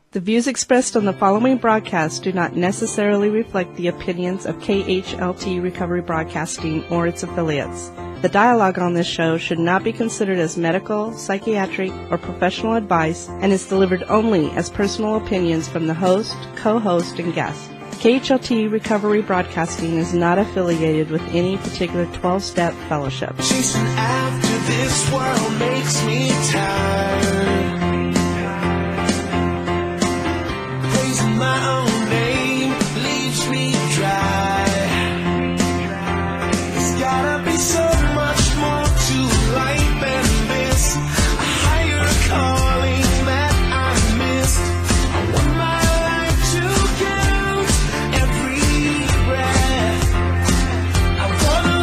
The views expressed on the following broadcast do not necessarily reflect the opinions of KHLT Recovery Broadcasting or its affiliates. The dialogue on this show should not be considered as medical, psychiatric, or professional advice and is delivered only as personal opinions from the host, co-host, and guest. KHLT Recovery Broadcasting is not affiliated with any particular 12-step fellowship. Chasing after this world makes me tired. Praising my own name leaves me dry. There's gotta be so much more to life than this. A higher calling that I missed. I want my life to count every breath. I wanna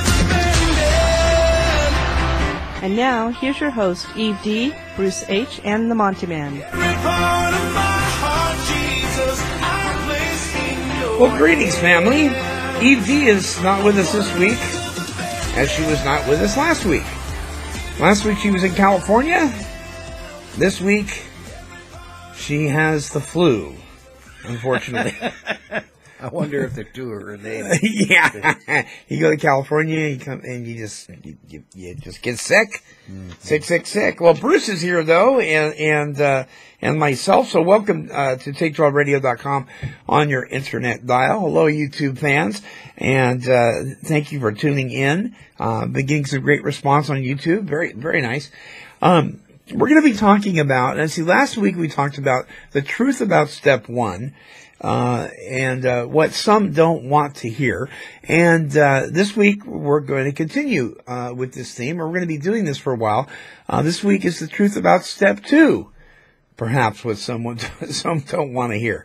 live abandoned. And now, here's your host, Eve D., Bruce H., and the Monty Man. Every part of my heart, Jesus, I place in your Well, greetings, family. Eve D is not with us this week, as she was not with us last week. Last week she was in California. This week she has the flu, unfortunately. I wonder if the two are related. Yeah, you go to California, you come and you just get sick, sick. Well, Bruce is here though, and myself. So welcome to take12radio.com on your internet dial. Hello, YouTube fans, and thank you for tuning in. Been getting some great response on YouTube. Very nice. We're going to be talking about, and see, last week we talked about the truth about step one. And what some don't want to hear. And this week we're going to continue with this theme. We're going to be doing this for a while. This week is the truth about step two, perhaps what some don't want to hear.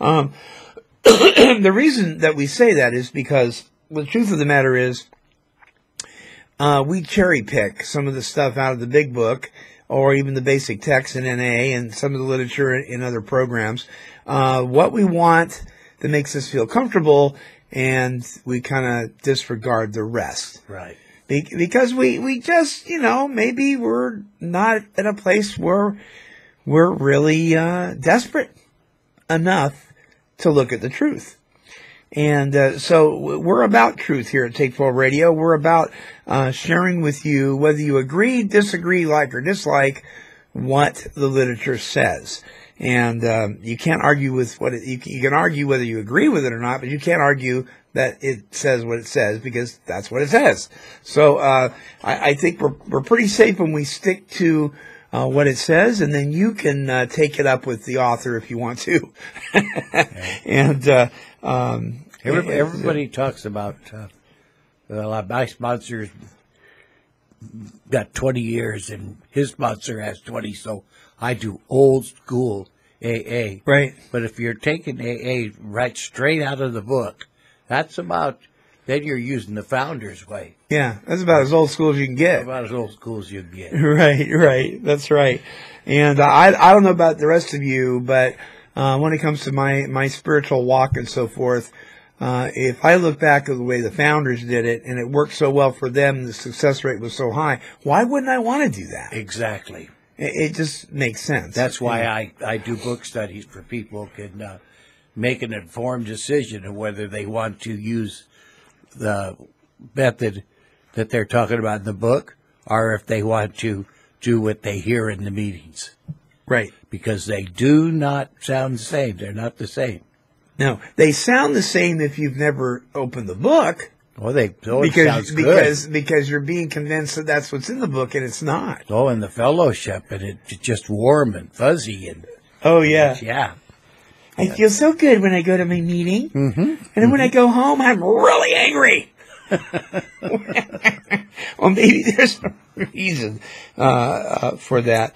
The reason that we say that is because the truth of the matter is we cherry pick some of the stuff out of the big book or even the basic text in NA and some of the literature in other programs. What we want that makes us feel comfortable, and we kind of disregard the rest. Right. Because we just, maybe we're not at a place where we're really desperate enough to look at the truth. And so we're about truth here at Take 12 Radio. We're about sharing with you, whether you agree, disagree, like or dislike, what the literature says. And you can't argue with you can argue whether you agree with it or not, but you can't argue that it says what it says because that's what it says. So I think we're pretty safe when we stick to what it says, and then you can take it up with the author if you want to. And everybody talks about my sponsor's got 20 years and his sponsor has 20, so I do old school AA. Right. But if you're taking AA right straight out of the book, then you're using the founder's way. Yeah, that's about as old school as you can get. About as old school as you can get. Right. That's right. And I don't know about the rest of you, but when it comes to my spiritual walk and so forth, if I look back at the way the founders did it and it worked so well for them, the success rate was so high, why wouldn't I want to do that? Exactly. It just makes sense. That's why I do book studies for people who can make an informed decision of whether they want to use the method that they're talking about in the book or if they want to do what they hear in the meetings. Right. Because they do not sound the same. They're not the same. No, they sound the same if you've never opened the book. Well, sounds good. Because you're being convinced that that's what's in the book and it's not. Oh, and the fellowship, and it's just warm and fuzzy. And oh, yeah. Yeah. I feel so good when I go to my meeting. Mm-hmm. And then when I go home, I'm really angry. Well, maybe there's a reason for that.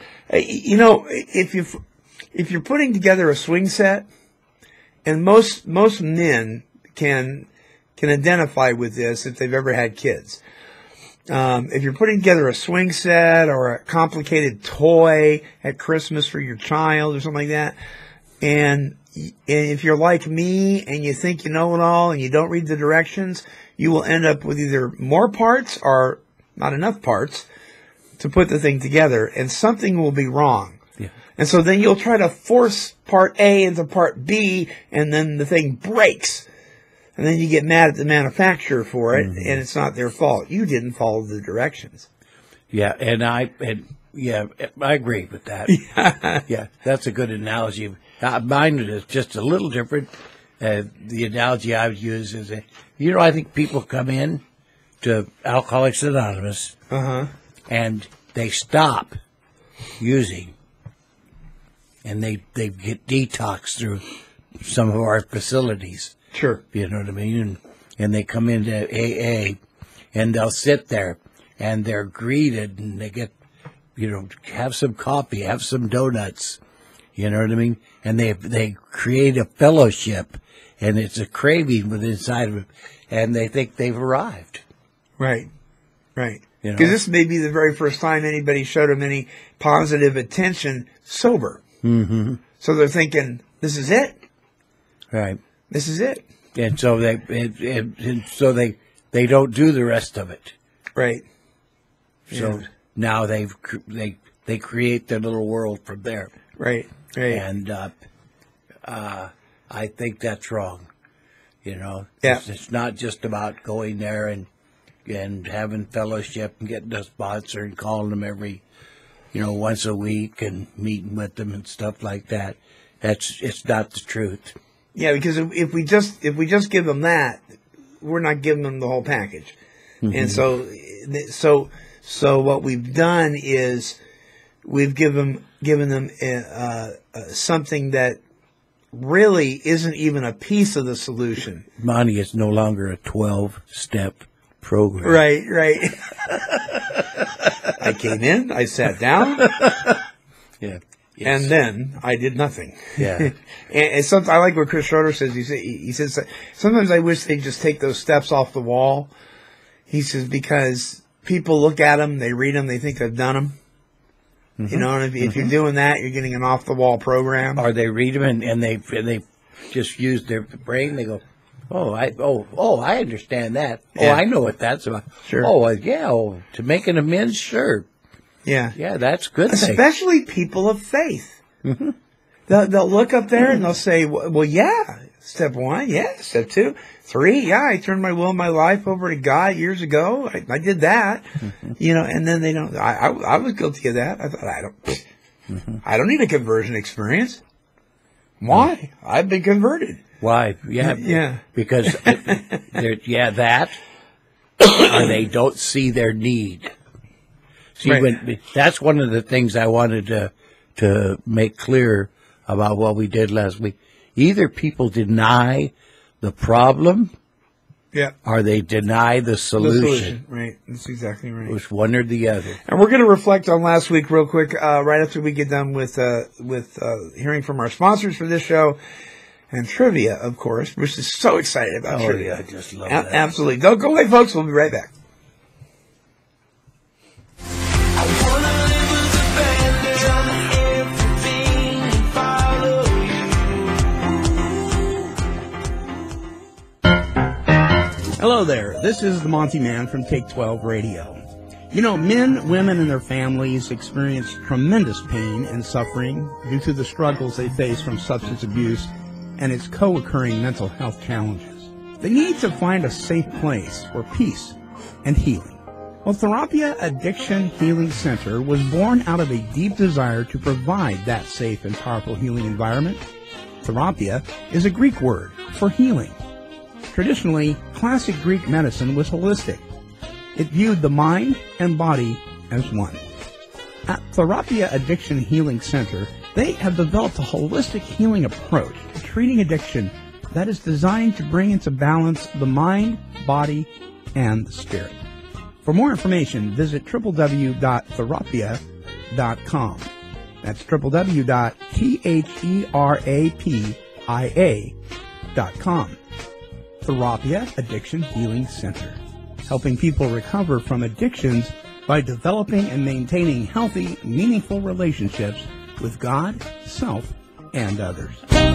If you're putting together a swing set, and most men can identify with this if they've ever had kids. If you're putting together a swing set or a complicated toy at Christmas for your child or something like that, and if you're like me and you think you know it all and you don't read the directions, you will end up with either more parts or not enough parts to put the thing together, and something will be wrong. Yeah. And so then you'll try to force part A into part B, and then the thing breaks. And then you get mad at the manufacturer for it, and it's not their fault. You didn't follow the directions. Yeah, I agree with that. Yeah, that's a good analogy. Mine is just a little different. The analogy I would use is, I think people come in to Alcoholics Anonymous, and they stop using, and they get detox through some of our facilities. Sure. You know what I mean? And they come into AA, and they'll sit there, and they're greeted, and they get, have some coffee, have some donuts. You know what I mean? And they create a fellowship, and it's a craving within inside of it, and they think they've arrived. Right. Because this may be the very first time anybody showed them any positive attention sober. Mm-hmm. So they're thinking, this is it. Right. This is it. And so they don't do the rest of it. Right. So now they create their little world from there. Right. And I think that's wrong. Yeah. It's not just about going there and having fellowship and getting a sponsor and calling them every, once a week and meeting with them and stuff like that. It's not the truth. Yeah, because if we just give them that, we're not giving them the whole package. Mm-hmm. And so what we've done is we've given them something that really isn't even a piece of the solution. Monty is no longer a 12-step program. Right. I came in, I sat down. Yeah. Yes. And then I did nothing. Yeah. and I like what Chris Schroeder says. He says, sometimes I wish they'd just take those steps off the wall. He says, because people look at them, they read them, they think they've done them. Mm-hmm. And if you're doing that, you're getting an off-the-wall program. Or they read them and they just use their brain. They go, I understand that. Yeah. Oh, I know what that's about. Sure. To make an amends, sure. Yeah. Yeah, that's good. Especially people of faith. Mm-hmm. They'll look up there and they'll say, well, yeah, step 1, yeah, step 2, 3, yeah, I turned my will and my life over to God years ago. I did that. Mm-hmm. And then they don't. I was guilty of that. I thought, I don't need a conversion experience. Why? I've been converted. Why? Yeah. Yeah. Because that, or they don't see their need. See, right. That's one of the things I wanted to make clear about what we did last week. Either people deny the problem, or they deny the solution. Right, that's exactly right. It was one or the other. And we're going to reflect on last week real quick, right after we get done with hearing from our sponsors for this show. And trivia, of course. Bruce is so excited about trivia. Yeah, I just love that. Absolutely. Don't go away, folks. We'll be right back. Hello there, this is the Monty Man from Take 12 Radio. Men, women, and their families experience tremendous pain and suffering due to the struggles they face from substance abuse and its co-occurring mental health challenges. They need to find a safe place for peace and healing. Well, Therapia Addiction Healing Center was born out of a deep desire to provide that safe and powerful healing environment. Therapia is a Greek word for healing. Traditionally, classic Greek medicine was holistic. It viewed the mind and body as one. At Therapia Addiction Healing Center, they have developed a holistic healing approach to treating addiction that is designed to bring into balance the mind, body, and the spirit. For more information, visit www.therapia.com. That's www.therapia.com. Therapia Addiction Healing Center, helping people recover from addictions by developing and maintaining healthy, meaningful relationships with God, self, and others.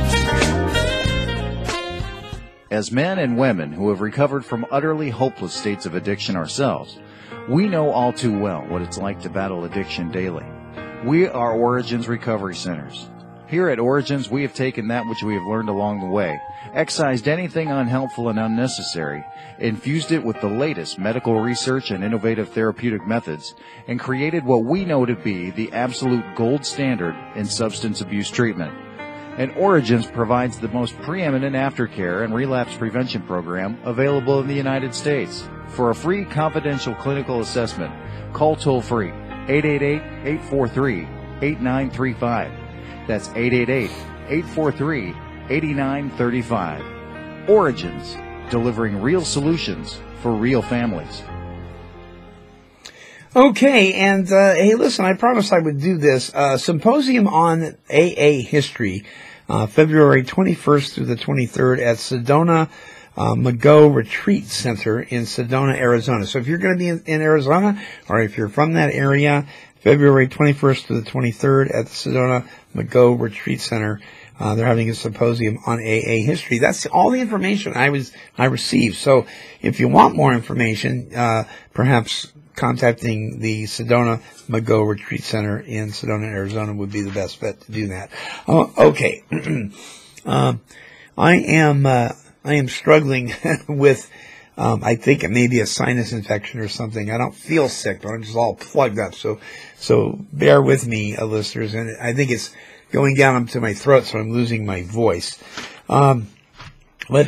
As men and women who have recovered from utterly hopeless states of addiction ourselves, we know all too well what it's like to battle addiction daily. We are Origins Recovery Centers. Here at Origins, we have taken that which we have learned along the way, excised anything unhelpful and unnecessary, infused it with the latest medical research and innovative therapeutic methods, and created what we know to be the absolute gold standard in substance abuse treatment. And Origins provides the most preeminent aftercare and relapse prevention program available in the United States. For a free confidential clinical assessment, call toll-free 888-843-8935. That's 888-843-8935. Origins, delivering real solutions for real families. Okay, and hey, listen, I promised I would do this. Symposium on AA history, February 21st through the 23rd at Sedona Mago Retreat Center in Sedona, Arizona. So if you're going to be in Arizona, or if you're from that area, February 21st to the 23rd at the Sedona Mago Retreat Center, they're having a symposium on AA history. That's all the information I received. So if you want more information, perhaps contacting the Sedona Mago Retreat Center in Sedona, Arizona would be the best bet to do that. Okay. I am struggling with, I think it may be a sinus infection or something. I don't feel sick, but I'm just all plugged up. So bear with me, listeners. And I think it's going down into my throat, so I'm losing my voice. But why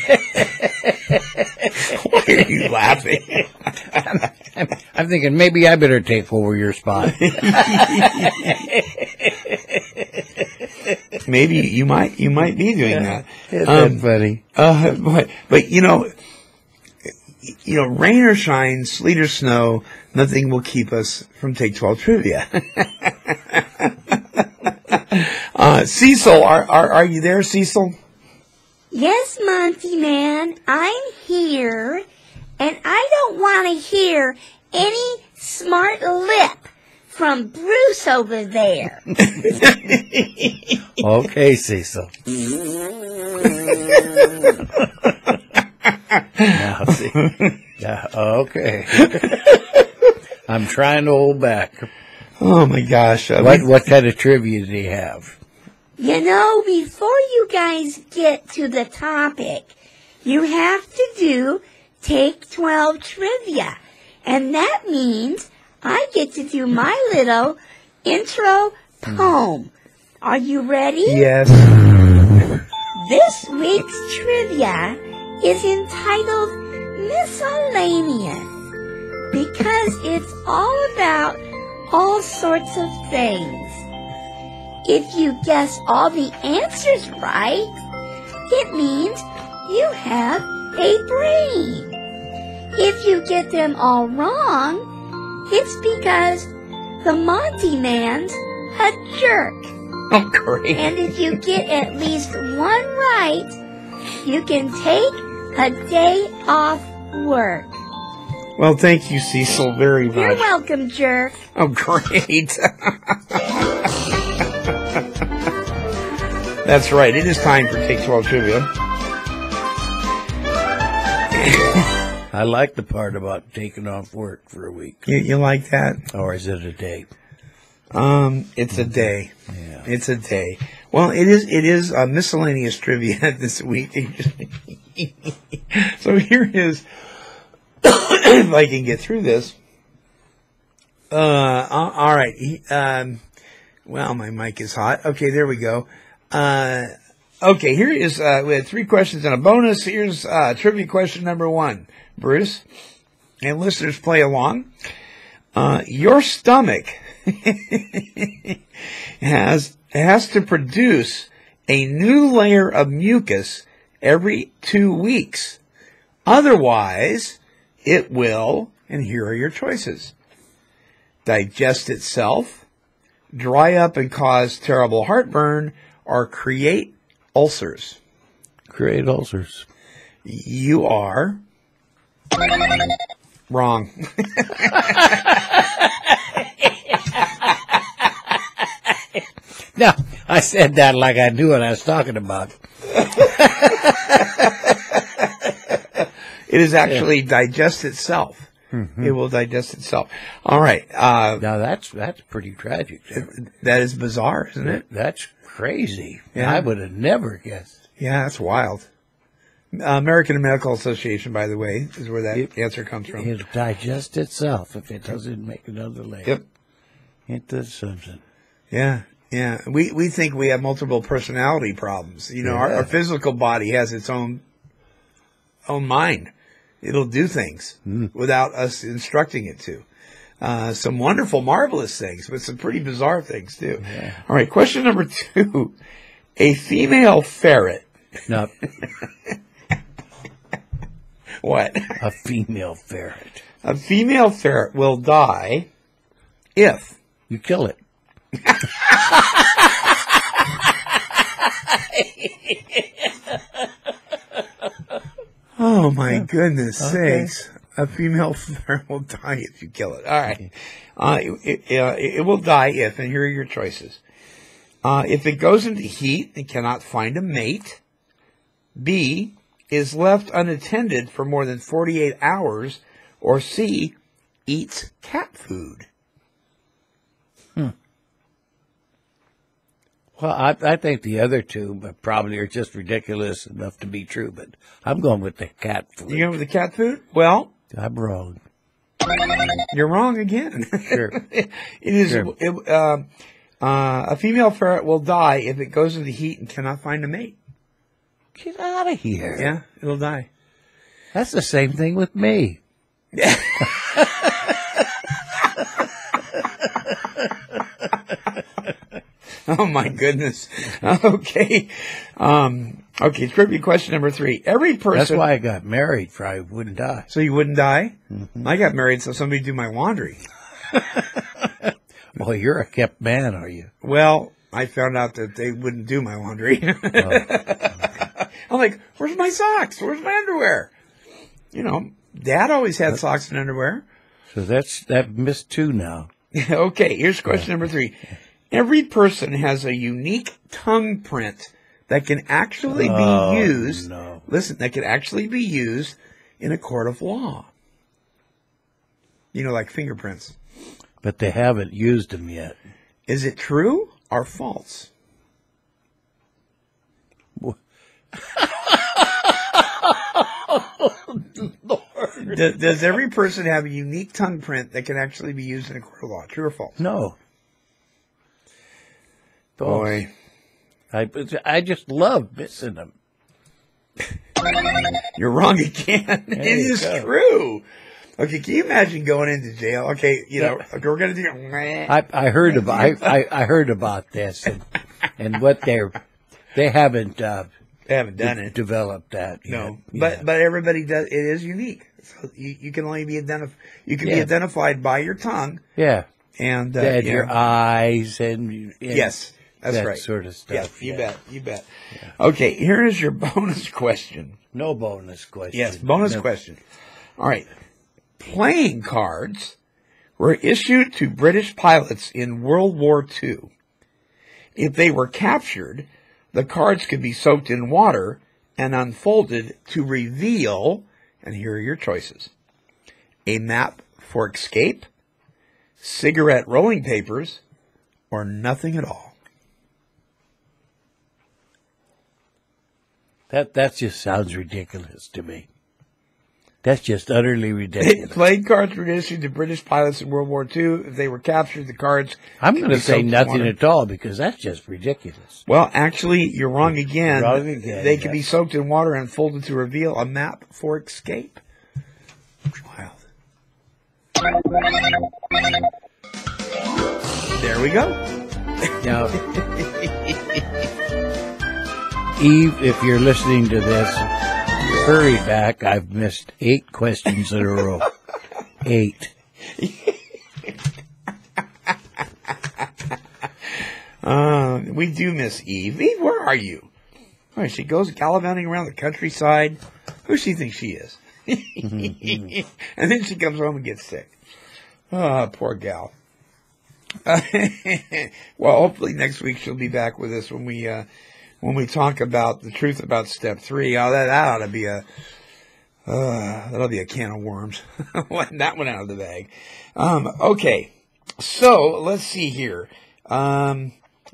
are you laughing? I'm thinking maybe I better take over your spot. Maybe you might be doing that. That's funny. But you know, rain or shine, sleet or snow, nothing will keep us from Take 12 Trivia. Cecil, are you there, Cecil? Yes, Monty Man, I'm here, and I don't want to hear any smart lip from Bruce over there. Okay, Cecil. Now, see. Yeah, okay. I'm trying to hold back. Oh my gosh! What kind of trivia do you have? You know, before you guys get to the topic, you have to do Take 12 Trivia. And that means I get to do my little intro poem. Are you ready? Yes. This week's trivia is entitled Miscellaneous because it's all about all sorts of things. If you guess all the answers right, it means you have a brain. If you get them all wrong, it's because the Monty Man's a jerk. Oh, great. And if you get at least one right, you can take a day off work. Well, thank you, Cecil, very much. You're welcome, jerk. Oh, great. That's right. It is time for Take 12 Trivia. I like the part about taking off work for a week. You like that? Or is it a day? It's a day. Yeah. It's a day. Well, it is miscellaneous trivia this week. So here is, if I can get through this. All right. Well, my mic is hot. Okay, there we go. Okay, here is, we had 3 questions and a bonus. Here's trivia question number 1, Bruce. And listeners, play along. Your stomach has to produce a new layer of mucus every 2 weeks. Otherwise, it will, and here are your choices: digest itself, dry up and cause terrible heartburn, or create ulcers. Create ulcers. You are wrong. No, I said that like I knew what I was talking about. It is actually digest itself. It will digest itself. All right. Now that's pretty tragic. That is bizarre, isn't it? That's crazy. Yeah. I would have never guessed. Yeah, that's wild. American Medical Association, by the way, is where that answer comes from. It'll digest itself if it doesn't make another layer. Yep. Into something. Yeah. Yeah. We think we have multiple personality problems. You know, our physical body has its own mind. It'll do things without us instructing it to. Some wonderful, marvelous things, but some pretty bizarre things, too. Yeah. All right, question number 2. A female ferret. No, What? a female ferret. A female ferret will die if... You kill it. Oh, my goodness sakes. A female ferret will die if you kill it. All right. It will die if, and here are your choices. If it goes into heat and cannot find a mate. B, is left unattended for more than 48 hours. Or C, eats cat food. Well, I think the other two probably are just ridiculous enough to be true, but I'm going with the cat food. You going with the cat food? Well, I'm wrong. you're wrong again. Sure. It is. Sure. A female ferret will die if it goes into heat and cannot find a mate. Get out of here. Yeah, it'll die. That's the same thing with me. Oh my goodness. Okay. Okay. Trivia question number 3. Every person. That's why I got married, for I wouldn't die. So you wouldn't die? Mm-hmm. I got married so somebody do my laundry. Well, you're a kept man, are you? Well, I found out that they wouldn't do my laundry. I'm like, where's my socks? Where's my underwear? You know, Dad always had socks and underwear. So that missed 2 now. Okay, here's question number 3. Every person has a unique tongue print that can actually be used. No. Listen, that can actually be used in a court of law. You know, like fingerprints. But they haven't used them yet. Is it true or false? Does every person have a unique tongue print that can actually be used in a court of law? True or false? No. Boy. I just love missing them. You're wrong again. It is true. Okay, can you imagine going into jail? Okay, you know, okay, we're going to do... I heard about I heard about this and what they haven't done it. Developed that. No, yet. but everybody does. It is unique. So you can only be identified. You can be identified by your tongue. Yeah, and your eyes and yes, that's that right. Sort of stuff. Yeah, you bet. Yeah. Okay, here is your bonus question. No bonus question. Yes, bonus question. All right, playing cards were issued to British pilots in World War II. If they were captured, the cards could be soaked in water and unfolded to reveal, and here are your choices: a map for escape, cigarette rolling papers, or nothing at all. That just sounds ridiculous to me. That's just utterly ridiculous. Playing cards were issued to British pilots in World War II. If they were captured, the cards... I'm going to say nothing at all because that's just ridiculous. Well, actually, you're wrong again. Wrong again. They could be soaked in water and folded to reveal a map for escape. Wild. There we go. Now, Eve, if you're listening to this, hurry back. I've missed 8 questions in a row. 8. We do miss Eve. Eve, where are you? Oh, she goes gallivanting around the countryside. Who she thinks she is? And then she comes home and gets sick. Oh, poor gal. Well, hopefully next week she'll be back with us when we talk about the truth about step 3. Oh, that ought to be That'll be a can of worms. Letting that one out of the bag. Okay. So let's see here. Okay,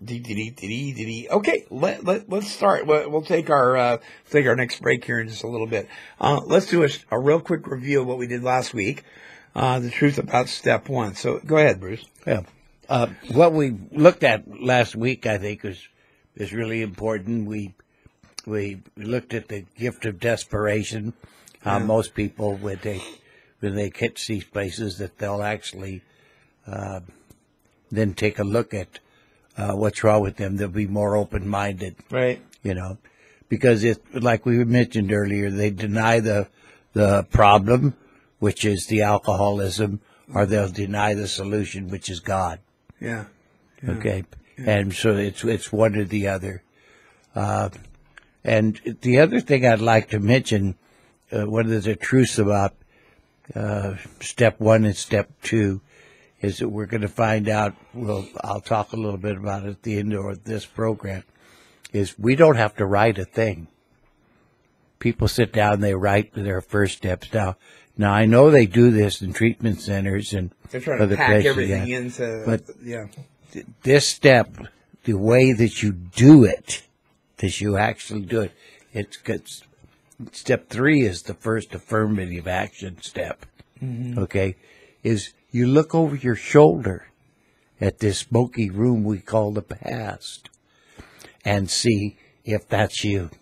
let's start. We'll take our next break here in just a little bit. Let's do a real quick review of what we did last week. The truth about step 1. So go ahead, Bruce. Yeah. What we looked at last week, I think, is really important. We looked at the gift of desperation. Most people, when they catch these places, that they'll actually then take a look at what's wrong with them. They'll be more open-minded, Right. Because like we mentioned earlier, they deny the problem, which is the alcoholism, or they'll deny the solution, which is God. Yeah. Okay, and so it's one or the other. And the other thing I'd like to mention, one of the truths about step 1 and step 2, is that we're going to find out. I'll talk a little bit about it at the end of this program. Is we don't have to write a thing. People sit down and they write their first steps. Now I know they do this in treatment centers and They're trying to other pack places, everything into. But yeah. This step, the way that you do it, that you actually do it, it's step 3 is the first affirmative action step. Okay, is you look over your shoulder at this smoky room we call the past and see if that's you.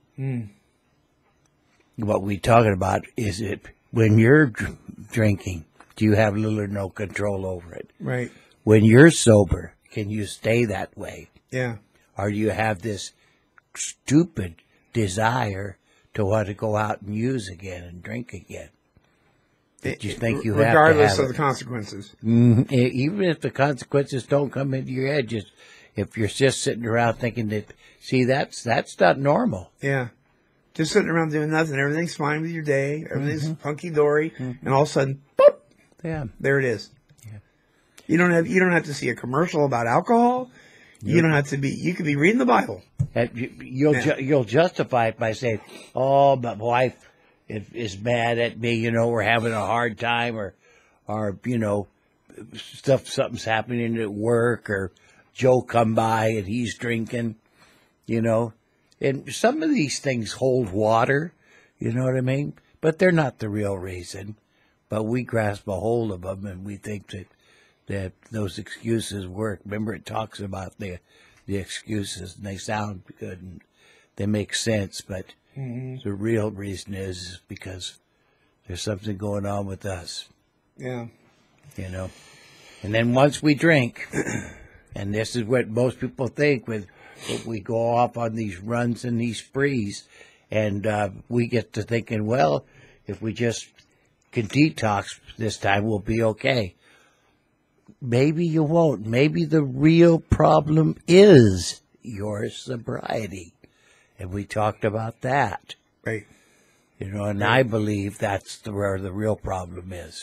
What we're talking about is it when you're drinking, do you have little or no control over it? Right. When you're sober, can you stay that way? Yeah. Or do you have this stupid desire to want to go out and use again and drink again? That you think you have to have regardless of it. the consequences. Even if the consequences don't come into your head, just if you're just sitting around thinking that, see, that's not normal. Yeah. Just sitting around doing nothing. Everything's fine with your day. Everything's hunky-dory. And all of a sudden, boop, Yeah. there it is. Yeah. You don't have to see a commercial about alcohol. You don't have to be. You could be reading the Bible. And you'll justify it by saying, "Oh, my wife is mad at me. We're having a hard time, or something's happening at work, or Joe come by and he's drinking, And some of these things hold water, you know what I mean? But they're not the real reason. But we grasp a hold of them, and we think that those excuses work. Remember, it talks about the excuses, and they sound good, and they make sense, but the real reason is because there's something going on with us. Yeah. And then once we drink, and this is what most people think when we go off on these runs and these sprees, and we get to thinking, well, if we just can detox this time, we'll be okay. Maybe you won't. Maybe the real problem is your sobriety. And we talked about that. Right. And I believe that's where the real problem is.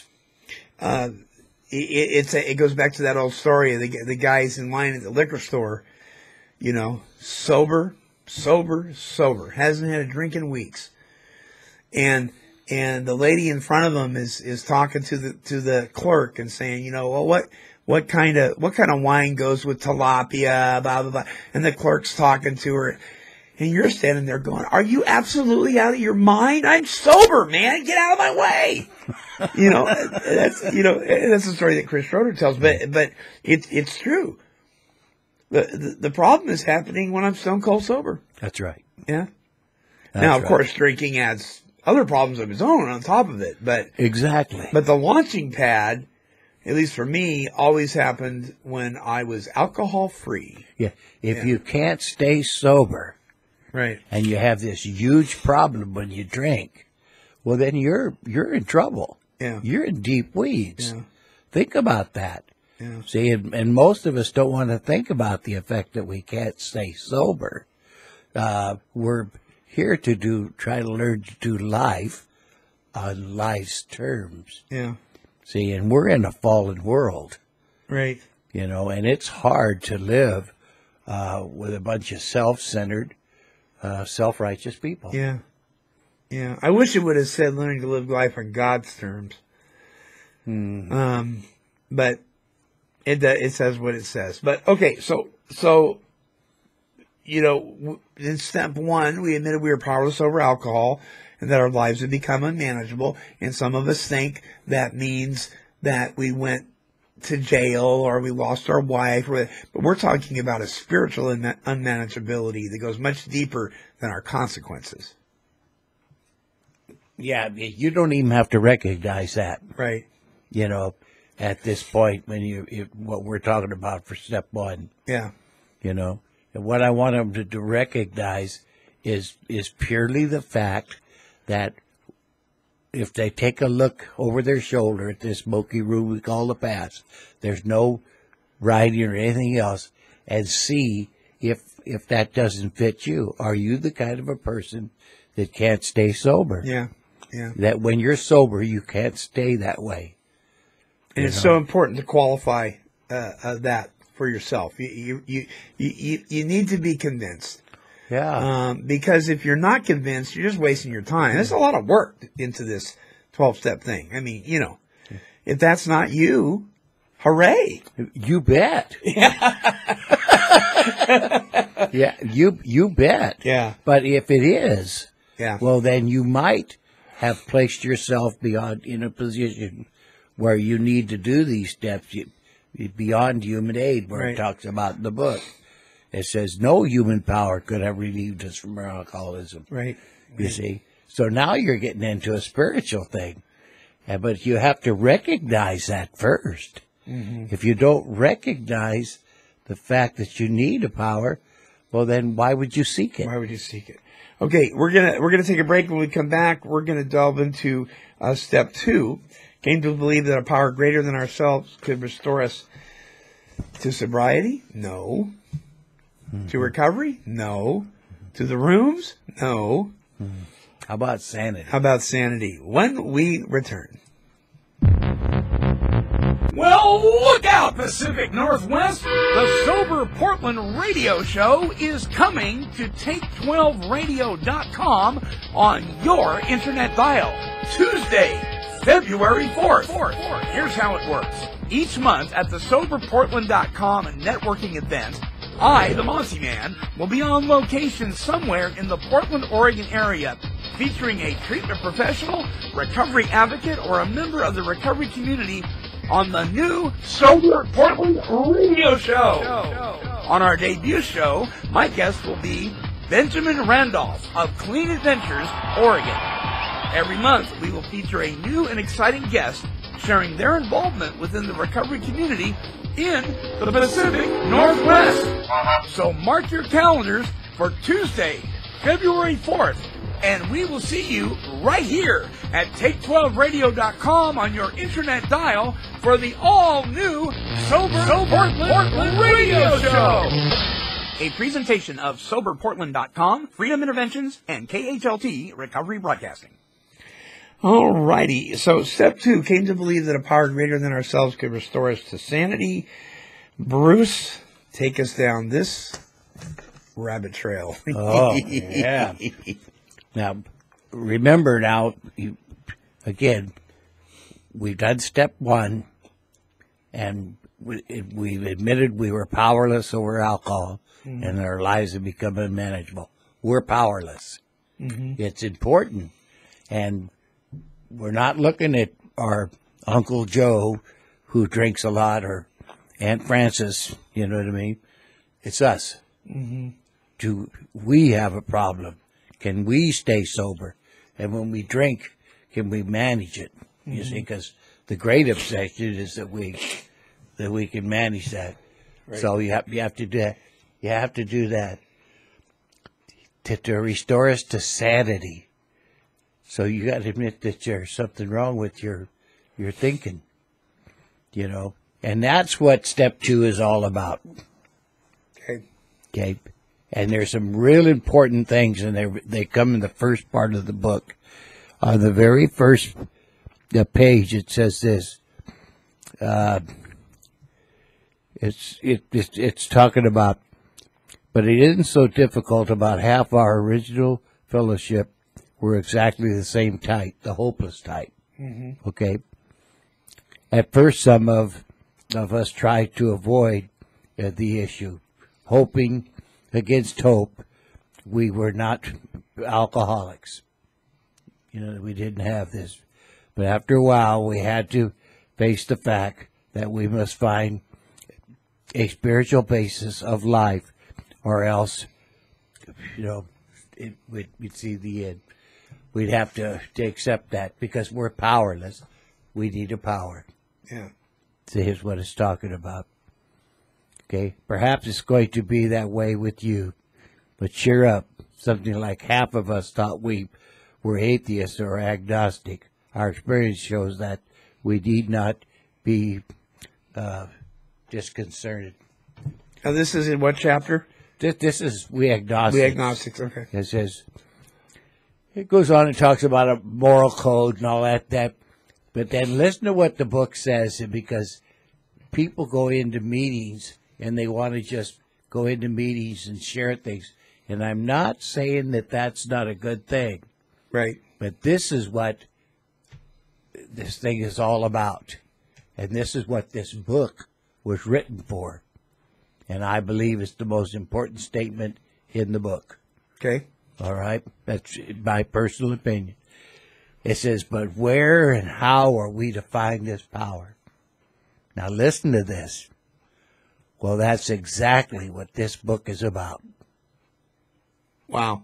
It goes back to that old story of the guys in line at the liquor store, sober, hasn't had a drink in weeks. And the lady in front of them is talking to the clerk and saying, well, what kind of wine goes with tilapia, blah, blah, blah. And the clerk's talking to her. And you're standing there going, are you absolutely out of your mind? I'm sober, man. Get out of my way. That's a story that Chris Schroeder tells, but it's true. The problem is happening when I'm stone cold sober. That's right. Yeah. That's now, of right. course, drinking adds other problems of its own on top of it, but Exactly. But the launching pad, at least for me, always happened when I was alcohol free. Yeah. If you can't stay sober, Right. and you have this huge problem when you drink, well, then you're in trouble. Yeah. You're in deep weeds. Yeah. Think about that. Yeah. See, and most of us don't want to think about the effect that we can't stay sober. We're here to try to learn to do life on life's terms. Yeah. See, and we're in a fallen world, Right. and it's hard to live with a bunch of self-centered, self-righteous people. Yeah. Yeah, I wish it would have said learning to live life on God's terms. But it says what it says. But okay, so in step 1, we admitted we were powerless over alcohol and that our lives had become unmanageable. And some of us think that means that we went to jail or we lost our wife. But we're talking about a spiritual unmanageability that goes much deeper than our consequences. Yeah, you don't even have to recognize that. Right. At this point when what we're talking about for step 1. Yeah. And what I want them to recognize is purely the fact that if they take a look over their shoulder at this smoky room we call the past, there's no writing or anything else, and see if that doesn't fit you. Are you the kind of a person that can't stay sober? Yeah. Yeah. That when you're sober, you can't stay that way. And it's so important to qualify that for yourself. You need to be convinced. Yeah. Because if you're not convinced, you're just wasting your time. There's a lot of work into this 12-step thing. I mean, if that's not you, hooray. You bet. Yeah, you bet. Yeah. But if it is, Yeah. well, then you might have placed yourself in a position where you need to do these steps beyond human aid, where Right. it talks about in the book. It says no human power could have relieved us from our alcoholism. Right. You see? So now you're getting into a spiritual thing. But you have to recognize that first. If you don't recognize the fact that you need a power, well, then why would you seek it? Why would you seek it? Okay, we're gonna take a break. When we come back, we're gonna delve into step 2. Came to believe that a power greater than ourselves could restore us to sobriety? No. To recovery? No. To the rooms? No. How about sanity? How about sanity? When we return. Well, look out, Pacific Northwest! The Sober Portland radio show is coming to Take12Radio.com on your internet dial. Tuesday, February 4th. Here's how it works. Each month at the SoberPortland.com networking event, I, the Monty Man, will be on location somewhere in the Portland, Oregon area, featuring a treatment professional, recovery advocate, or a member of the recovery community on the new Sober Portland radio show. On our debut show, my guest will be Benjamin Randolph of Clean Adventures, Oregon. Every month, we will feature a new and exciting guest sharing their involvement within the recovery community in the Pacific Northwest. So mark your calendars for Tuesday, February 4th, and we will see you right here at Take12Radio.com on your internet dial for the all-new Sober Portland Radio Show. A presentation of SoberPortland.com, Freedom Interventions, and KHLT Recovery Broadcasting. Alrighty, so step 2, came to believe that a power greater than ourselves could restore us to sanity. Bruce, take us down this rabbit trail. Oh, yeah. Now, remember again, we've done step 1, and we've admitted we were powerless over alcohol, and our lives have become unmanageable. We're powerless. It's important, and we're not looking at our Uncle Joe who drinks a lot or Aunt Frances, you know what I mean? It's us. Do we have a problem? Can we stay sober? And when we drink, can we manage it? You see, because the great obsession is that we can manage that. Right. So you have to do that. You have to do that to restore us to sanity. So you got to admit that there's something wrong with your thinking, and that's what step 2 is all about. Okay. And there's some real important things, and they come in the first part of the book. On the very first page, it says this. It's talking about, but it isn't so difficult. About half our original fellowship we're exactly the same type, the hopeless type. Mm-hmm. Okay. At first, some of us tried to avoid the issue, hoping against hope. We were not alcoholics. We didn't have this. But after a while, we had to face the fact that we must find a spiritual basis of life, or else, we'd see the end. We'd have to accept that because we're powerless. We need a power. Yeah. So here's what it's talking about. Okay? Perhaps it's going to be that way with you, but cheer up. Something like half of us thought we were atheists or agnostic. Our experience shows that we need not be disconcerted. Now, this is in what chapter? This is We Agnostics. We Agnostics, okay. It says, it goes on and talks about a moral code and all that. But then listen to what the book says, because people go into meetings and they want to just go into meetings and share things. And I'm not saying that that's not a good thing. Right. But this is what this thing is all about. And this is what this book was written for. And I believe it's the most important statement in the book. Okay. All right? That's my personal opinion. It says, but where and how are we to find this power? Now listen to this. Well, that's exactly what this book is about. Wow.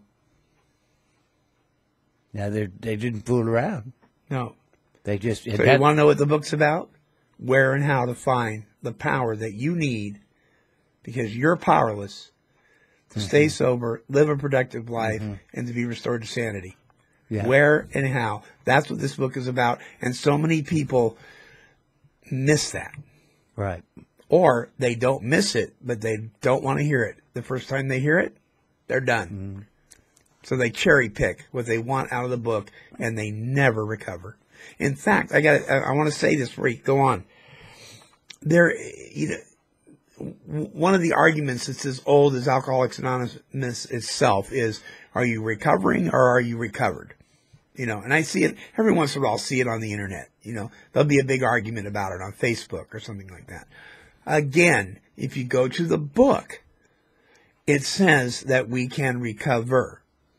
Now, they didn't fool around. No. They just... So you want to know what the book's about? Where and how to find the power that you need, because you're powerless to stay sober, live a productive life, and to be restored to sanity. Yeah. Where and how. That's what this book is about. And so many people miss that. Right. Or they don't miss it, but they don't want to hear it. The first time they hear it, they're done. So they cherry pick what they want out of the book, and they never recover. In fact, I want to say this before you go on. One of the arguments that's as old as Alcoholics Anonymous itself is, are you recovering or are you recovered? And I see it every once in a while. I'll see it on the internet. There'll be a big argument about it on Facebook or something like that. Again, if you go to the book, it says that we can recover.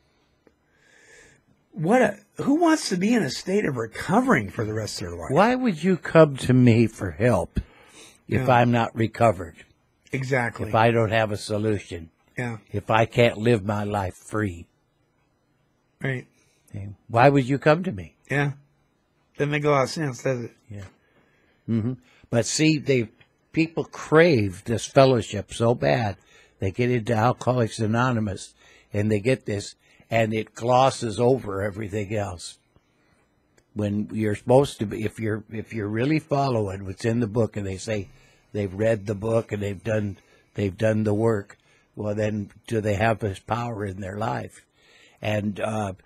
Who wants to be in a state of recovering for the rest of their life? Why would you come to me for help if I'm not recovered? Exactly. If I don't have a solution? Yeah. If I can't live my life free? Right. Okay. Why would you come to me? Yeah. Doesn't make a lot of sense, does it? Yeah. But see, people crave this fellowship so bad. They get into Alcoholics Anonymous and they get this, and it glosses over everything else. When you're supposed to be, if you're really following what's in the book, and they say they've read the book and they've done the work, well then do they have this power in their life? And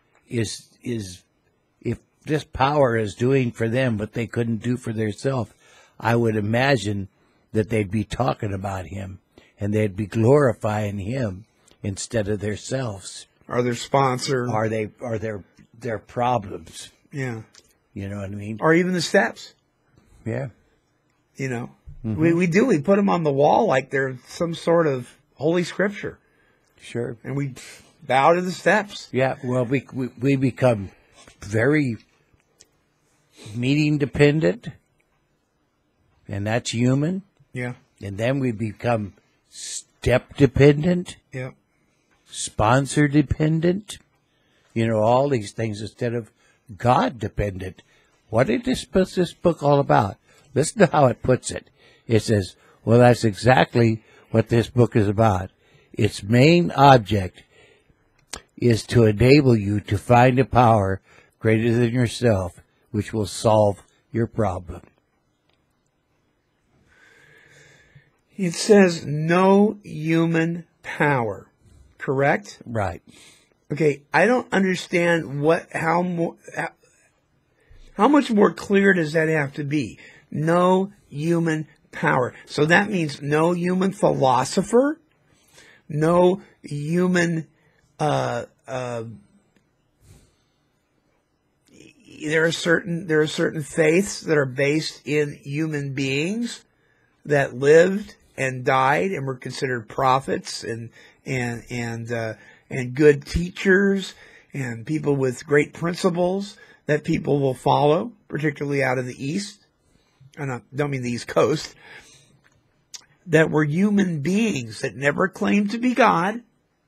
if this power is doing for them what they couldn't do for themselves, I would imagine that they'd be talking about him and they'd be glorifying him instead of themselves. Or their sponsor. Or their problems. Yeah. You know what I mean? Or even the steps. Yeah. We put them on the wall like they're some sort of holy scripture. Sure. And we bow to the steps. Yeah. Well, we become very meeting dependent, and that's human. Yeah. And then we become step dependent. Yeah. Sponsor dependent. All these things instead of God dependent. What is this book all about? Listen to how it puts it. It says, well, that's exactly what this book is about. Its main object is to enable you to find a power greater than yourself, which will solve your problem. It says no human power, correct? Right. Okay, I don't understand how much more clear does that have to be? No human power. So that means no human philosopher, no human there are certain faiths that are based in human beings that lived and died and were considered prophets and good teachers and people with great principles that people will follow, particularly out of the East. And I don't mean the East Coast. That were human beings that never claimed to be God,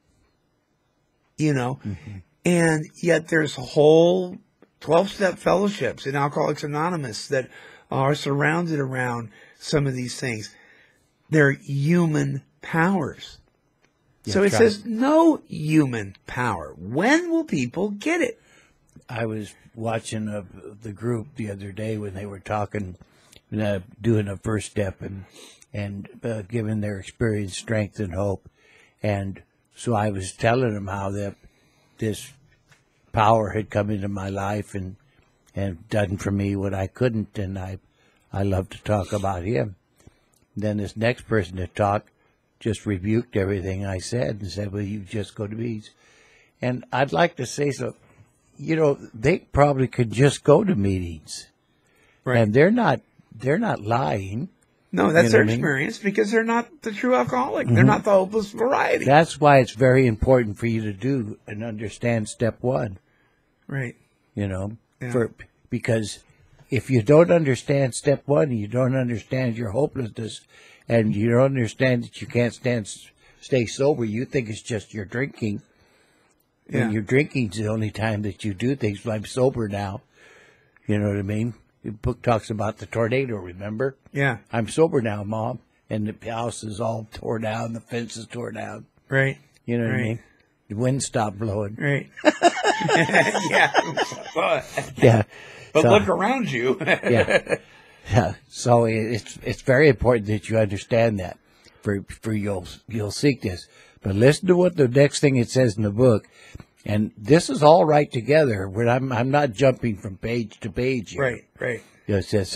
and yet there's whole 12-step fellowships in Alcoholics Anonymous that are surrounded around some of these things. They're human powers. Yeah, so it says no human power. When will people get it? I was watching the group the other day when they were talking, doing a first step and giving their experience strength and hope. And so I was telling them how that this power had come into my life and done for me what I couldn't, and I love to talk about him. Then this next person that talked just rebuked everything I said and said, well, you just go to meetings. And I'd like to say so. They probably could just go to meetings. Right. And they're not lying. No, that's their what I mean? experience because they're not the true alcoholic. They're not the hopeless variety. That's why it's very important for you to do and understand step one. Right. Yeah. Because if you don't understand step one, you don't understand your hopelessness, and you don't understand that you can't stay sober, you think it's just your drinking. Yeah. And your drinking's the only time that you do things. Well, I'm sober now. You know what I mean? The book talks about the tornado, remember? Yeah. I'm sober now, Mom. And the house is all tore down, the fence is tore down. Right. You know what I Right. mean? The wind stopped blowing. Right. Yeah. Yeah. But So- look around you. Yeah. Yeah. So it's very important that you understand that. For you'll seek this. But listen to what the next thing it says in the book. And this is all right together. When I'm not jumping from page to page here. Right. Right. It says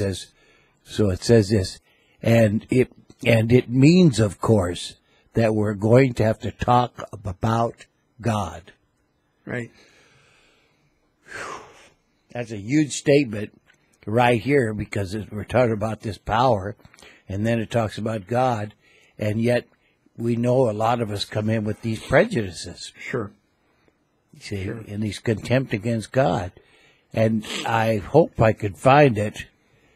this, and it means, of course, that we're going to have to talk about God. Right. That's a huge statement right here because we're talking about this power, and then it talks about God, and yet we know a lot of us come in with these prejudices. Sure. See, Sure. and these contempt against God. And I hope I could find it.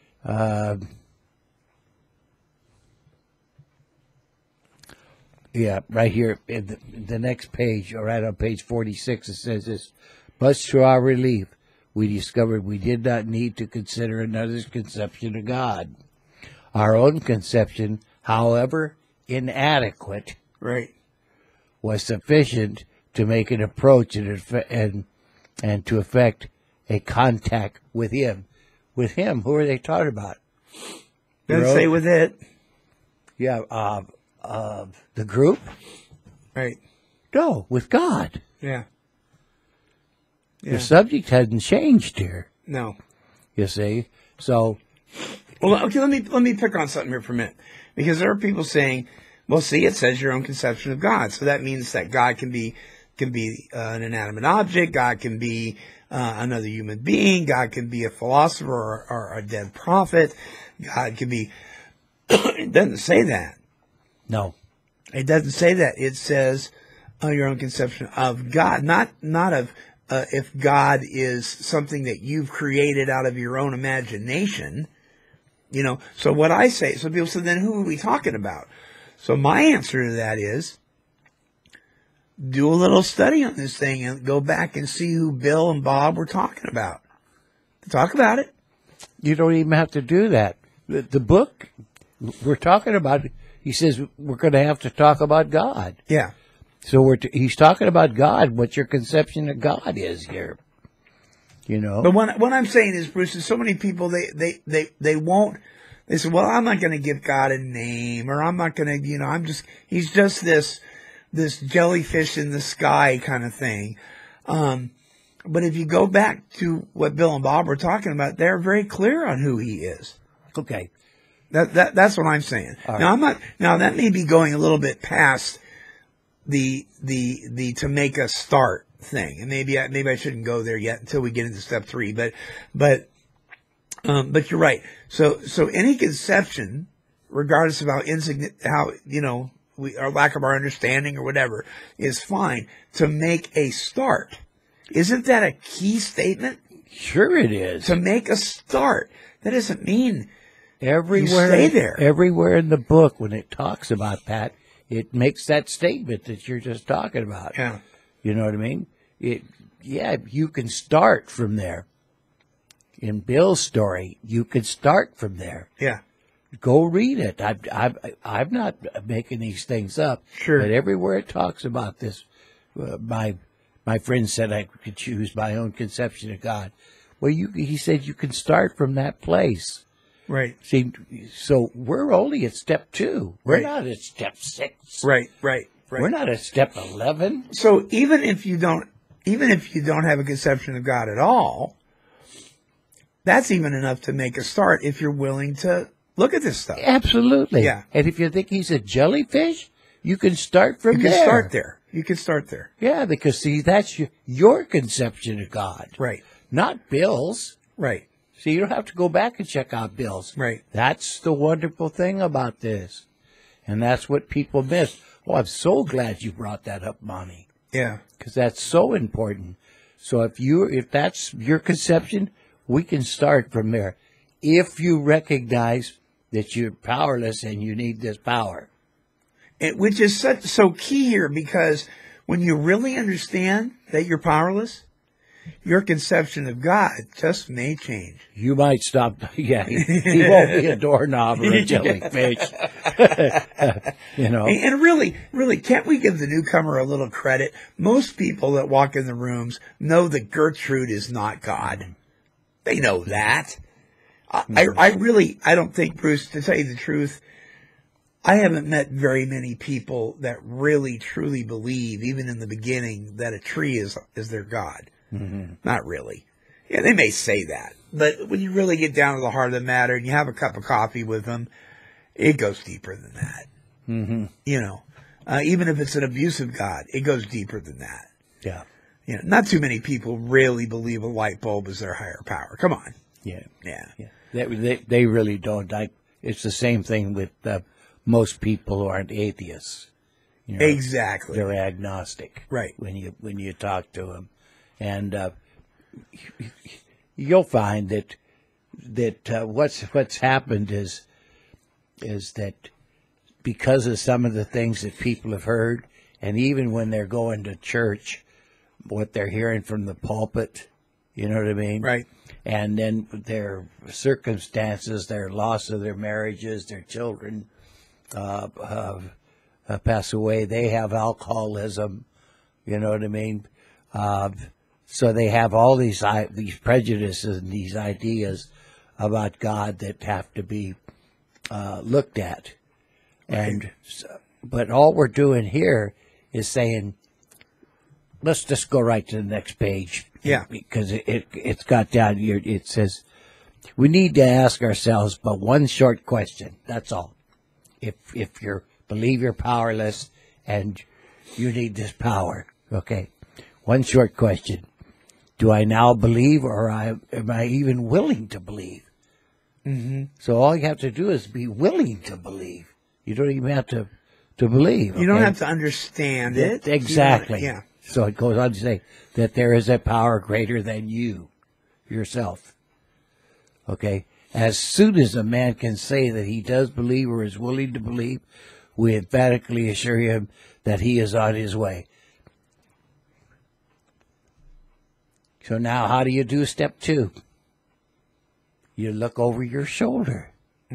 Yeah, right here in the next page, or right on page 46, it says this. Much to our relief, we discovered we did not need to consider another's conception of God. Our own conception, however inadequate, Right. was sufficient to make an approach and to effect a contact with Him. With Him, who are they talking about? Doesn't say with it. Yeah, the group? Right. No, with God. Yeah. Yeah. The subject hasn't changed here. No. You see, so Well, okay. Let me pick on something here for a minute, because there are people saying, "Well, see, it says your own conception of God, so that means that God can be an inanimate object. God can be another human being. God can be a philosopher or a dead prophet. God can be." It doesn't say that. no. It doesn't say that. It says your own conception of God, not of if God is something that you've created out of your own imagination. So what I say, so people say, then who are we talking about? So my answer to that is, do a little study on this thing and go back and see who Bill and Bob were talking about. Talk about it. You don't even have to do that. The book we're talking about, he says we're going to have to talk about God. Yeah. So he's talking about God, what your conception of God is here. But what I'm saying is, Bruce, is so many people, they won't, they say, well, I'm not going to give God a name, or I'm not going to, he's just this jellyfish in the sky kind of thing. But if you go back to what Bill and Bob were talking about, they're very clear on who he is. Okay. That's what I'm saying. All Now right. now that may be going a little bit past the to make us start thing, and maybe I shouldn't go there yet until we get into step 3. But you're right. So any conception, regardless of how our lack of our understanding or whatever, is fine to make a start. Isn't that a key statement? Sure, it is. To make a start. That doesn't mean everywhere, you stay there. Everywhere in the book, when it talks about that, it makes that statement that you're just talking about. Yeah. You know what I mean? You can start from there. In Bill's story, you could start from there. Yeah. Go read it. I'm not making these things up. Sure. But everywhere it talks about this, my friend said I could choose my own conception of God. Well, he said you can start from that place. Right. See, so we're only at step 2. We're Right. not at step 6. Right. We're not at step 11. So even if you don't have a conception of God at all, that's even enough to make a start if you're willing to look at this stuff. Absolutely. Yeah. And if you think he's a jellyfish, you can start from there. You can start there. Yeah, because see, that's your conception of God. Right. Not Bill's. Right. So you don't have to go back and check out Bill's. Right. That's the wonderful thing about this. And that's what people miss. Oh, I'm so glad you brought that up, Monty. Yeah. Because that's so important. So if that's your conception, we can start from there. If you recognize that you're powerless and you need this power. Which is so key here, because when you really understand that you're powerless, your conception of God just may change. You might stop. Yeah, he won't be a doorknob or a jellyfish. And really, can't we give the newcomer a little credit? Most people that walk in the rooms know that Gertrude is not God. They know that. I don't think, Bruce, to tell you the truth, I haven't met very many people that really, truly believe, even in the beginning, that a tree is their God. Mm-hmm. Not really. Yeah, they may say that. But when you really get down to the heart of the matter and you have a cup of coffee with them, it goes deeper than that. Mm-hmm. Even if it's an abusive God, it goes deeper than that. Yeah. Not too many people really believe a light bulb is their higher power. Come on. Yeah. Yeah. They really don't. It's the same thing with most people who aren't atheists. Exactly. They're agnostic. Right. When you talk to them. And you'll find that what's happened is that because of some of the things that people have heard, and even when they're going to church, what they're hearing from the pulpit, you know what I mean? Right. And then their circumstances, their loss of their marriages, their children pass away. They have alcoholism, you know what I mean? So they have all these prejudices and these ideas about God that have to be looked at. And but all we're doing here is saying, let's just go right to the next page. Yeah. Because it's got down here. It says, we need to ask ourselves but one short question. That's all. If you believe you're powerless and you need this power, okay? One short question. Do I now believe, or am I even willing to believe? Mm-hmm. So all you have to do is be willing to believe. You don't even have to believe. You don't have to understand it. Exactly. Yeah. So it goes on to say that there is a power greater than you, yourself. Okay? As soon as a man can say that he does believe or is willing to believe, we emphatically assure him that he is on his way. So now how do you do step 2? You look over your shoulder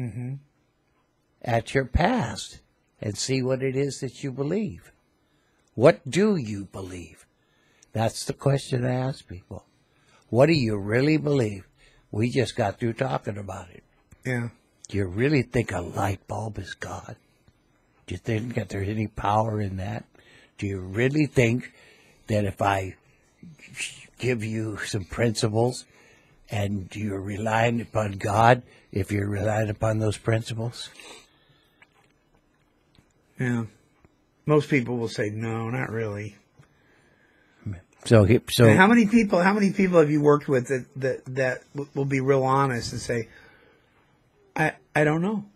at your past and see what it is that you believe. What do you believe? That's the question I ask people. What do you really believe? We just got through talking about it. Yeah. Do you really think a light bulb is God? Do you think that there's any power in that? Do you really think that if I give you some principles and you're relying upon God, if you're relying upon those principles? Yeah. Most people will say, no, not really. And how many people have you worked with that will be real honest and say, I don't know.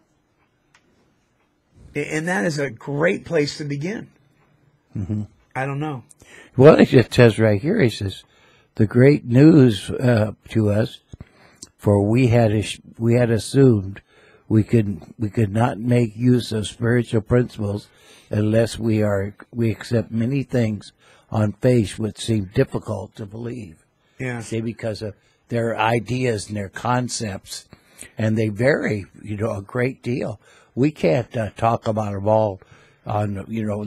And that is a great place to begin. Mm-hmm. I don't know. Well, it just says right here, it says, the great news to us, for we had assumed we could not make use of spiritual principles unless we accept many things on faith which seem difficult to believe. Yeah. See, because of their ideas and their concepts, and they vary, a great deal. We can't talk about them all on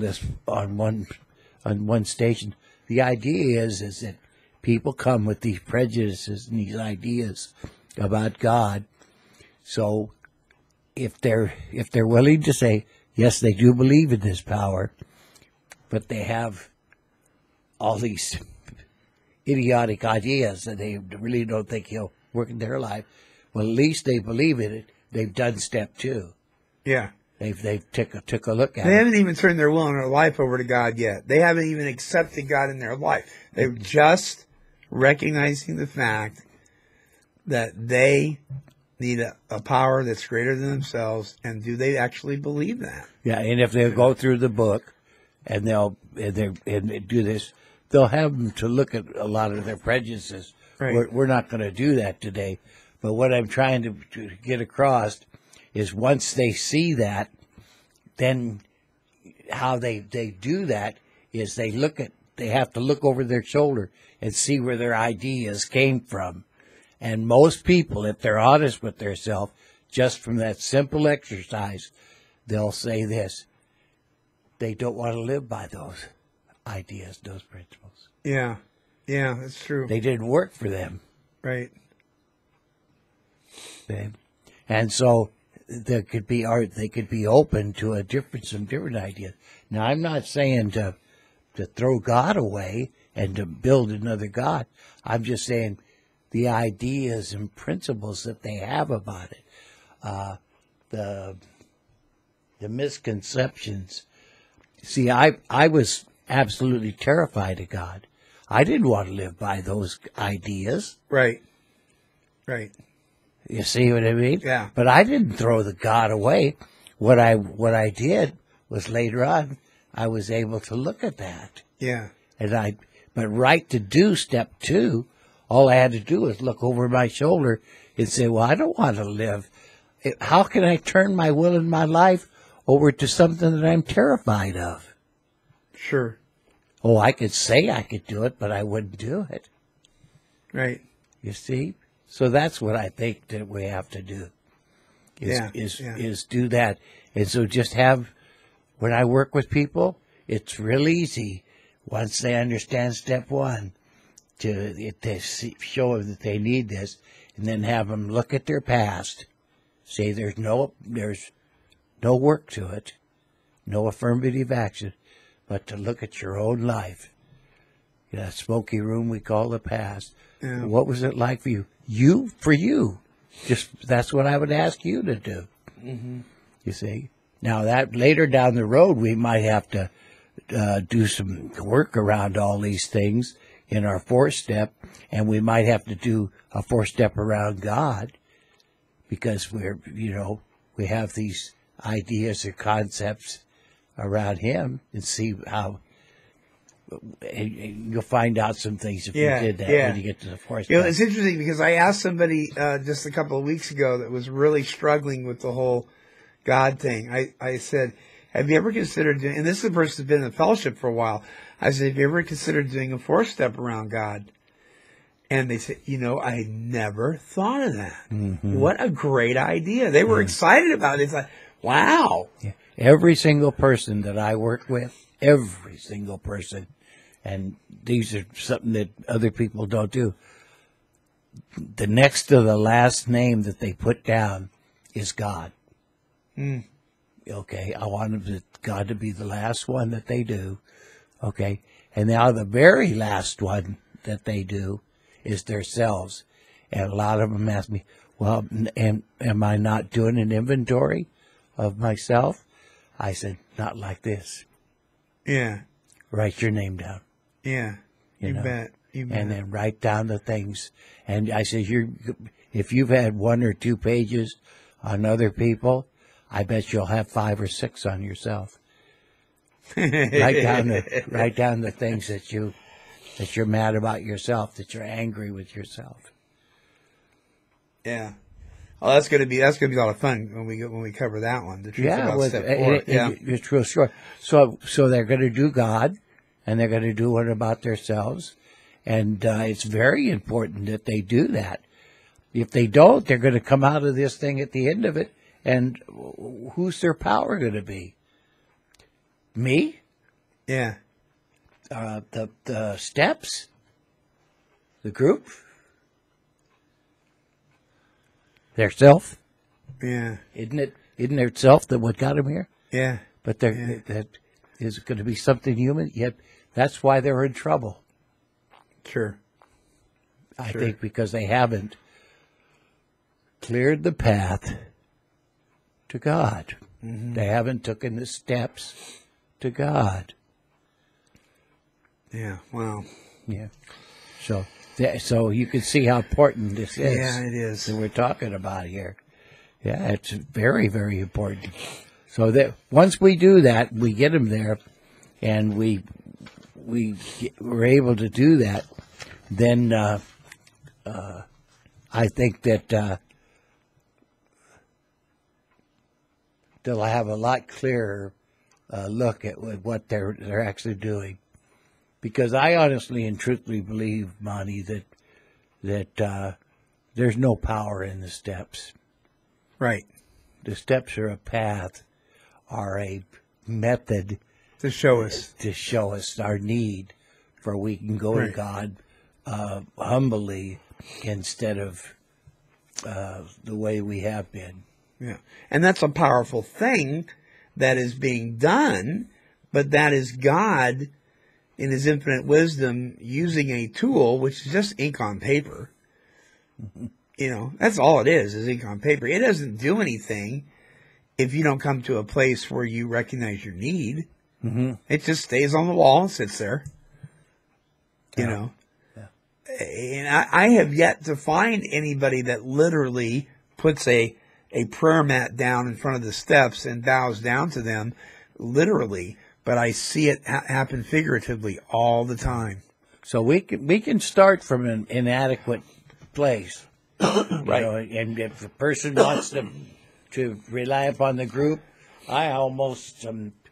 one station. The idea is that people come with these prejudices and these ideas about God. So if they're willing to say, yes, they do believe in this power, but they have all these idiotic ideas that they really don't think he'll work in their life, well, at least they believe in it. They've done step 2. Yeah. They've took a look at it. They haven't even turned their will and their life over to God yet. They haven't even accepted God in their life. They're just recognizing the fact that they need a power that's greater than themselves, and do they actually believe that? Yeah, and if they go through the book and and do this, they'll have them to look at a lot of their prejudices. Right. We're not going to do that today. But what I'm trying to get across is once they see that, then how they do that is they have to look over their shoulder and see where their ideas came from. And most people, if they're honest with themselves, just from that simple exercise, they'll say this: they don't want to live by those ideas, those principles. Yeah, that's true. They didn't work for them. Right. Okay? And so they could be open to some different ideas. Now, I'm not saying to throw God away and to build another God. I'm just saying the ideas and principles that they have about it, the misconceptions. See, I was absolutely terrified of God. I didn't want to live by those ideas. Right. You see what I mean? Yeah. But I didn't throw the God away. What I did was later on, I was able to look at that. Yeah. But right to do step 2, all I had to do was look over my shoulder and say, well, I don't want to live. How can I turn my will and my life over to something that I'm terrified of? Sure. Oh, I could say I could do it, but I wouldn't do it. Right. You see? So that's what I think that we have to do. Is do that. And so just when I work with people, it's real easy once they understand step 1 to show them that they need this, and then have them look at their past, say there's no work to it, no affirmative action, but to look at your own life. That smoky room we call the past. Yeah. What was it like for you? For you. Just that's what I would ask you to do. Mm-hmm. You see? Now that later down the road we might have to do some work around all these things in our 4th step, and we might have to do a 4th step around God, because we have these ideas or concepts around Him, and see how. And you'll find out some things if you did that when you get to the 4th step. It's interesting because I asked somebody just a couple of weeks ago that was really struggling with the whole God thing. I said, have you ever considered doing, and this is a person who's been in the fellowship for a while, I said, have you ever considered doing a 4th step around God? And they said, I had never thought of that. Mm-hmm. What a great idea. They were excited about it. It's like, wow. Yeah. Every single person that I work with, every single person, and these are something that other people don't do, the next to the last name that they put down is God. Mm. Okay, I want God to be the last one that they do. Okay, and now the very last one that they do is themselves. And a lot of them ask me, well, am I not doing an inventory of myself? I said, not like this. Yeah. Write your name down. Yeah. You know? bet. You bet. And then write down the things. And I said, if you've had 1 or 2 pages on other people, I bet you'll have 5 or 6 on yourself. write down the things that you're mad about yourself, that you're angry with yourself. Yeah. Oh, that's gonna be a lot of fun when we cover that one. The truth about step 4. It's real short. So they're going to do God, and they're going to do one about themselves, and it's very important that they do that. If they don't, they're going to come out of this thing at the end of it, and who's their power going to be? Me? Yeah. The steps? The group? Their self? Yeah. Isn't their self that what got them here? Yeah. But that is going to be something human. Yet that's why they're in trouble. Sure. I think because they haven't cleared the path to God. Mm-hmm. They haven't taken the steps to God. Yeah. Wow. Yeah. So you can see how important this is. Yeah, it is. That we're talking about here. Yeah, it's very, very important. So that once we do that, we get them there, and we're able to do that. Then I think that they'll have a lot clearer look at what they're actually doing. Because I honestly and truthfully believe, Monty, that there's no power in the steps. Right. The steps are a path, are a method To show us our need, for we can go to God humbly instead of the way we have been. Yeah. And that's a powerful thing that is being done, but that is God in his infinite wisdom using a tool which is just ink on paper. You know, that's all it is ink on paper. It doesn't do anything if you don't come to a place where you recognize your need. Mm-hmm. It just stays on the wall and sits there. You know? Yeah. And I have yet to find anybody that literally puts a prayer mat down in front of the steps and bows down to them, literally. But I see it happen figuratively all the time. So we can start from an inadequate place, right? You know, and if the person wants to rely upon the group, I almost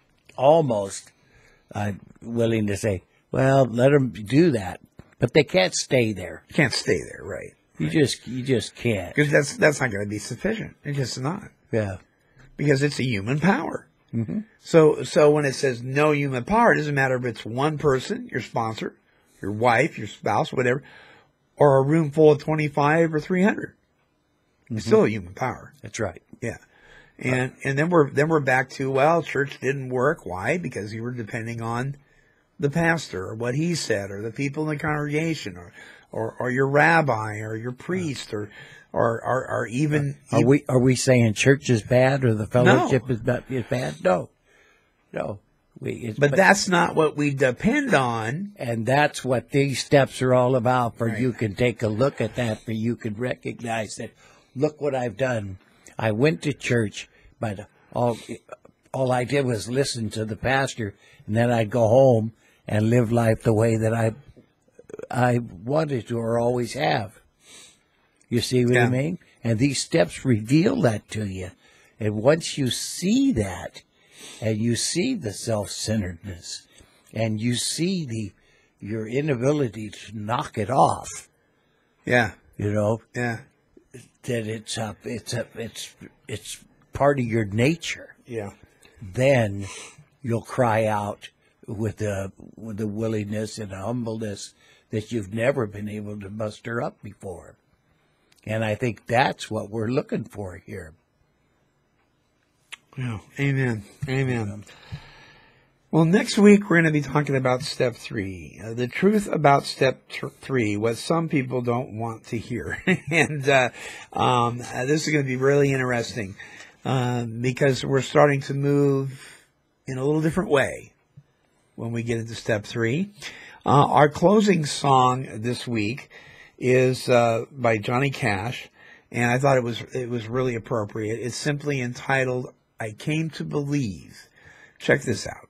willing to say, well, let them do that, but they can't stay there. You can't stay there, right? You just can't. Because that's not going to be sufficient. It's just not. Yeah. Because it's a human power. Mm-hmm. So when it says no human power, it doesn't matter if it's one person, your sponsor, your wife, your spouse, whatever, or a room full of 25 or 300. It's still a human power. That's right. Yeah. And then we're back to, well, church didn't work. Why? Because you were depending on the pastor or what he said or the people in the congregation or your rabbi or your priest or even are we saying church is bad or the fellowship is bad? No. But that's not what we depend on. And that's what these steps are all about. For you can take a look at that, for you can recognize that. Look what I've done. I went to church, but all I did was listen to the pastor, and then I'd go home and live life the way that I wanted to or always have. You see what I mean? And these steps reveal that to you. And once you see that, and you see the self-centeredness, and you see your inability to knock it off. Yeah. You know? Yeah. That it's part of your nature. Yeah. Then you'll cry out with the willingness and humbleness that you've never been able to muster up before. And I think that's what we're looking for here. Yeah. Amen. Amen. Well, next week we're going to be talking about step 3, the truth about step 3, what some people don't want to hear. And this is going to be really interesting because we're starting to move in a little different way when we get into step 3. Our closing song this week is by Johnny Cash, and I thought it was really appropriate. It's simply entitled "I Came to Believe." Check this out.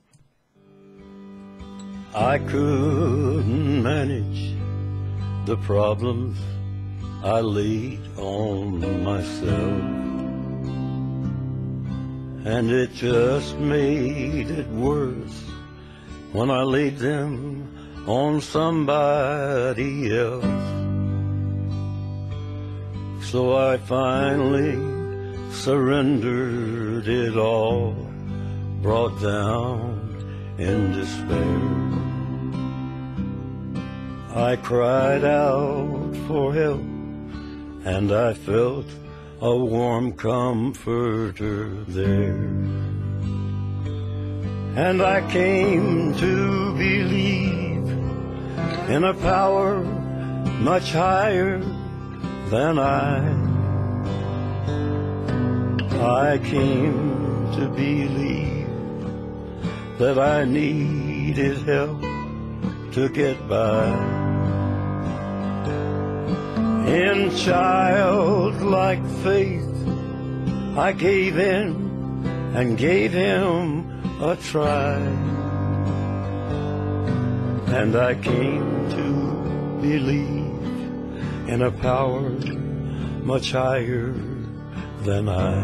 I couldn't manage the problems I laid on myself, and it just made it worse when I laid them on somebody else. So I finally surrendered it all, brought down in despair. I cried out for help, and I felt a warm comforter there. And I came to believe in a power much higher than I came to believe that I needed help to get by. In childlike faith, I gave in and gave him a try, and I came to believe in a power much higher than I.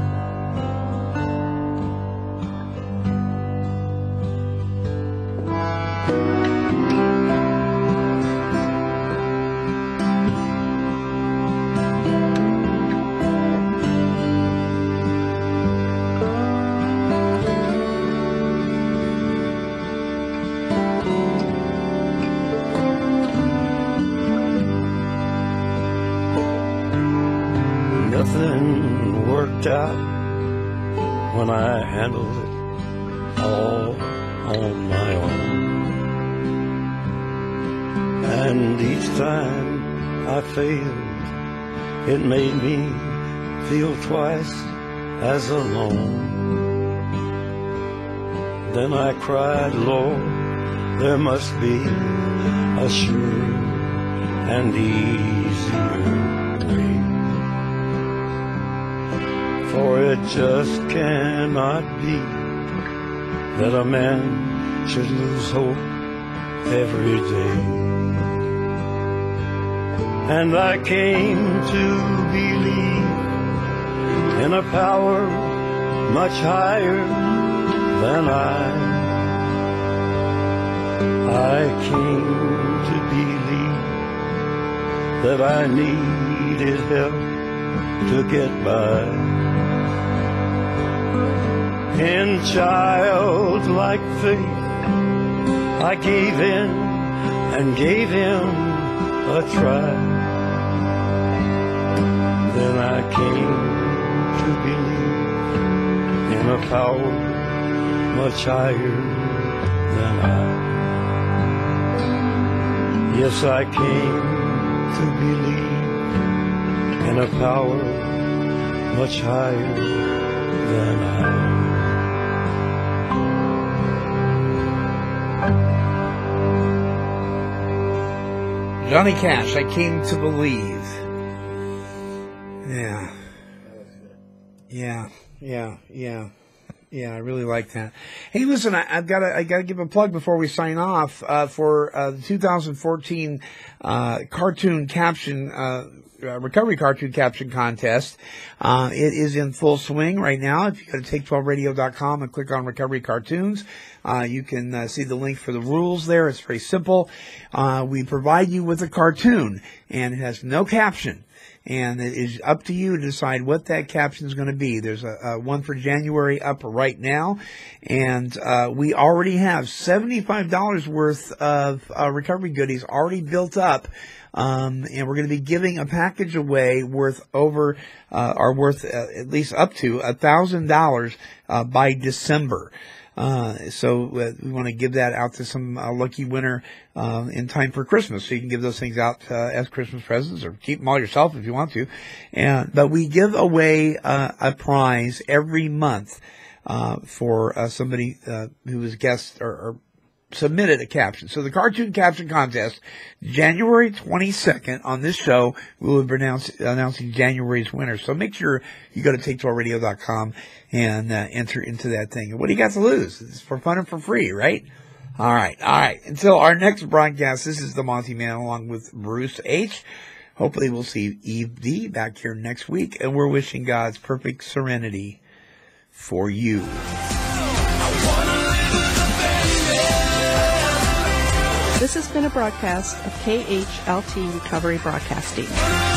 Nothing worked out when I handled it all on my own. And each time I failed, it made me feel twice as alone. Then I cried, Lord, there must be a sure and easier way. For it just cannot be that a man should lose hope every day. And I came to believe in a power much higher than I came to believe that I needed help to get by. In childlike faith, I gave in and gave him a try. Then I came to believe in a power much higher than I. Yes, I came to believe in a power much higher than I. Johnny Cash, I Came to Believe. Yeah, I really like that. Hey, listen, I gotta give a plug before we sign off for the 2014 cartoon caption recovery cartoon caption contest. It is in full swing right now. If you go to take12radio.com and click on recovery cartoons, you can see the link for the rules there. It's very simple. We provide you with a cartoon, and it has no caption. And it is up to you to decide what that caption is going to be. There's a one for January up right now, and we already have $75 worth of recovery goodies already built up. And we're going to be giving a package away worth at least up to $1,000 by December. So we want to give that out to some lucky winner in time for Christmas. So you can give those things out as Christmas presents, or keep them all yourself if you want to. But we give away a prize every month for somebody who is a guest or submitted a caption. So the cartoon caption contest, January 22nd on this show, we will be announcing January's winner. So make sure you go to take12radio.com and enter into that thing. What do you got to lose? It's for fun and for free, right? All right. Until our next broadcast, this is the Monty Man along with Bruce H. Hopefully we'll see Eve D back here next week, and we're wishing God's perfect serenity for you. This has been a broadcast of KHLT Recovery Broadcasting.